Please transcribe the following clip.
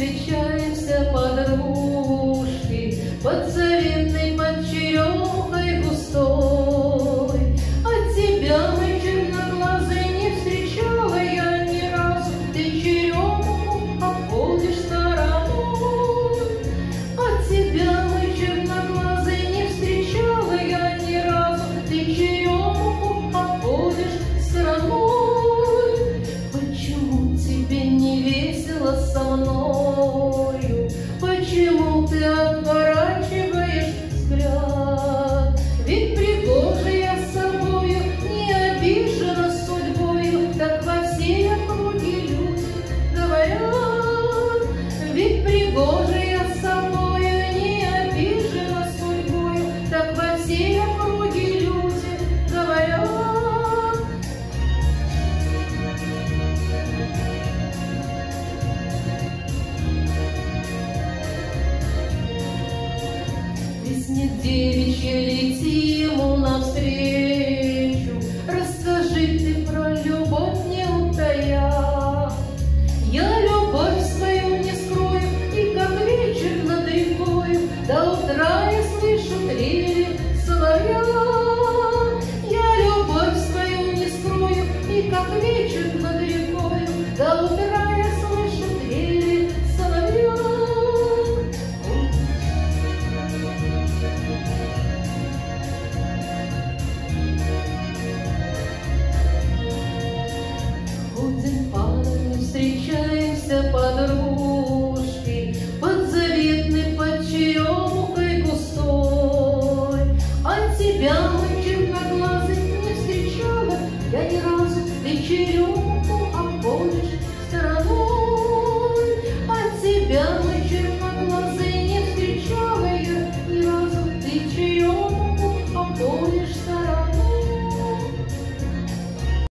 встречаемся, подружки, под заветной, под черемухой густой. От тебя, мой черноглазый, не встречала я ни разу, ты черемуху обходишь стороной. От тебя, мой черноглазый, не встречала я ни разу, ты черемуху обходишь стороной. Почему тебе не весело со мною? Почему ты отворачиваешь взгляд? Ведь пригожа я собою, не обижена судьбою, так во всей округе люди говорят. Ведь пригожа я собою, не обижена судьбою, так во всей округе люди говорят. Весне девичья лети ему навстречу, расскажи ты про любовь, не утая. Я любовь свою не скрою, и как вечер над рекою до утра я слышу трели соловья. Я любовь свою не скрою, и как вечер над рекою до утра я слышу трели соловья. Ходим парами, встречаемся, подружки, под заветной, под черемухой густой. От тебя, мой черноглазый, не встречала я ни разу, ты черемуху